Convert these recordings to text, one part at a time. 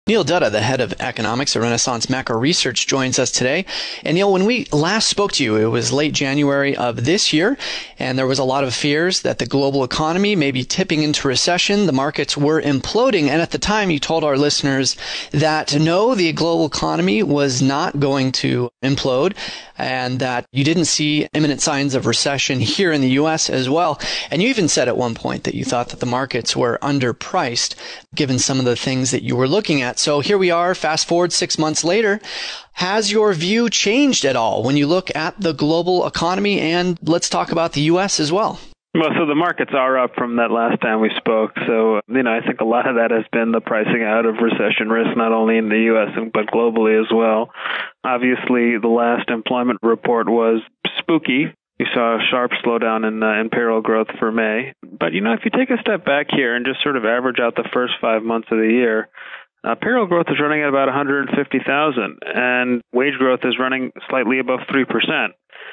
Neil Dutta, the head of economics at Renaissance Macro Research, joins us today. And Neil, when we last spoke to you, it was late January of this year, and there was a lot of fears that the global economy may be tipping into recession. The markets were imploding. And at the time, you told our listeners that no, the global economy was not going to implode, and that you didn't see imminent signs of recession here in the U.S. as well. And you even said at one point that you thought that the markets were underpriced, given some of the things that you were looking at. So here we are, fast forward 6 months later. Has your view changed at all when you look at the global economy? And let's talk about the U.S. as well. Well, so the markets are up from that last time we spoke. So, I think a lot of that has been the pricing out of recession risk, not only in the U.S., but globally as well. Obviously, the last employment report was spooky. You saw a sharp slowdown in payroll growth for May. But, if you take a step back here and just sort of average out the first 5 months of the year, payroll growth is running at about 150,000, and wage growth is running slightly above 3%.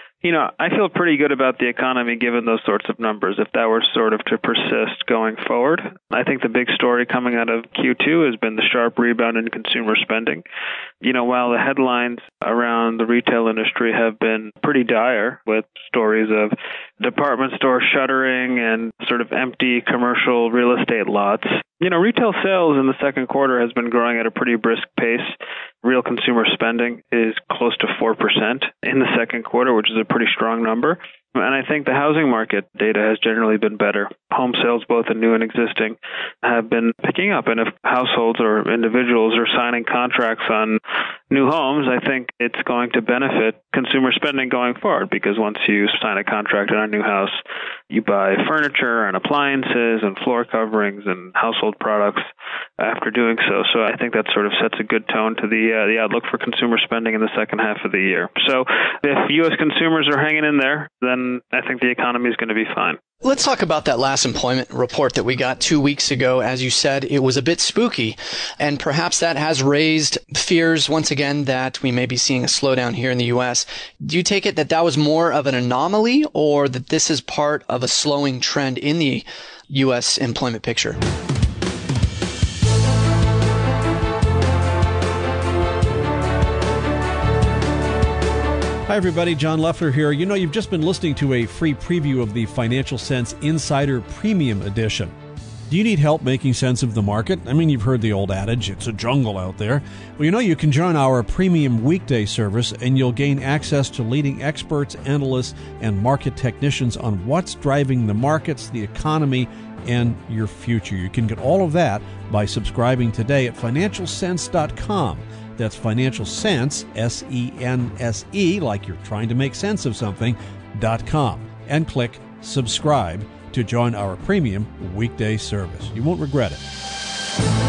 I feel pretty good about the economy given those sorts of numbers, if that were sort of to persist going forward. I think the big story coming out of Q2 has been the sharp rebound in consumer spending. While the headlines around the retail industry have been pretty dire, with stories of department store shuttering and sort of empty commercial real estate lots, retail sales in the second quarter has been growing at a pretty brisk pace. Real consumer spending is close to 4% in the second quarter, which is a pretty strong number. And I think the housing market data has generally been better. Home sales, both in new and existing, have been picking up. And if households or individuals are signing contracts on new homes, I think it's going to benefit consumer spending going forward, because once you sign a contract on a new house, you buy furniture and appliances and floor coverings and household products after doing so. So I think that sort of sets a good tone to the outlook for consumer spending in the second half of the year. So if U.S. consumers are hanging in there, then I think the economy is going to be fine. Let's talk about that last employment report that we got 2 weeks ago. As you said, it was a bit spooky, and perhaps that has raised fears once again that we may be seeing a slowdown here in the U.S. Do you take it that was more of an anomaly, or that this is part of a slowing trend in the U.S. employment picture? Hi, everybody. John Leffler here. You've just been listening to a free preview of the Financial Sense Insider Premium Edition. Do you need help making sense of the market? You've heard the old adage, it's a jungle out there. Well, you can join our premium weekday service, and you'll gain access to leading experts, analysts, and market technicians on what's driving the markets, the economy, and your future. You can get all of that by subscribing today at financialsense.com. That's Financial Sense, S-E-N-S-E, like you're trying to make sense of something, .com. And click subscribe to join our premium weekday service. You won't regret it.